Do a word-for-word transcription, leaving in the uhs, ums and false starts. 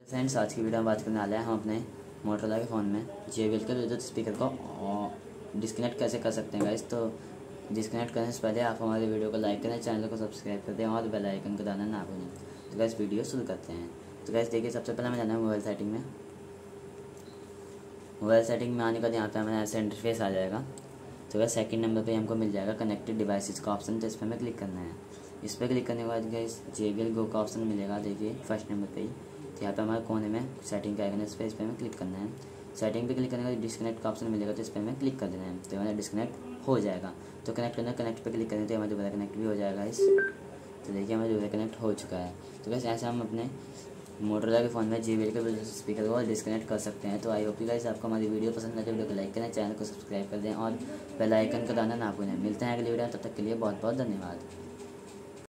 Friends, आज की video में बात करने वाले हैं हम अपने मोटरोला के फ़ोन में जे बी एल के ब्लूटूथ स्पीकर को डिस्कनेक्ट कैसे कर सकते हैं गाइस। तो डिस्कनेक्ट करने से पहले आप हमारे वीडियो को लाइक करें, चैनल को सब्सक्राइब कर दें और बेल आइकन को दबाना ना भूलें। तो गाइस वीडियो शुरू करते हैं। तो गाइस देखिए, सबसे पहले हमें जाना है मोबाइल सेटिंग में। मोबाइल सेटिंग में आने के बाद यहाँ पर हमें ऐसा इंटरफेस आ जाएगा। तो गाइस सेकंड नंबर पे हमको मिल जाएगा कनेक्टेड डिवाइसेस का ऑप्शन, तो इस पर हमें क्लिक करना है। इस पर क्लिक करने के बाद guys J B L go का ऑप्शन मिलेगा, देखिए फर्स्ट नंबर पे ही। तो यहाँ पे हमारे कोने में सेटिंग का आइकन है, इस पर इस पर हमें क्लिक करना है। सेटिंग पे क्लिक करने के बाद डिस्कनेक्ट का ऑप्शन मिलेगा, तो इस पर हमें क्लिक कर देना है। तो हमारा डिस्कनेक्ट हो जाएगा। तो कनेक्ट करना, कनेक्ट पे क्लिक करें तो हमारा दोबारा कनेक्ट भी हो जाएगा इस। तो देखिए हमारा दोबारा कनेक्ट हो चुका है। तो बस ऐसे हम अपने मोटरोला के फ़ोन में जे बी एल के ब्लूटूथ स्पीकर को डिस्कनेक्ट कर सकते हैं। तो आई होप यू गाइस आपको हमारी वीडियो पसंद आए तो वीडियो को लाइक करें, चैनल को सब्सक्राइब कर दें और बेल आइकन को दबाना ना भूलें। मिलते हैं अगली वीडियो में, तब तक के लिए बहुत बहुत धन्यवाद।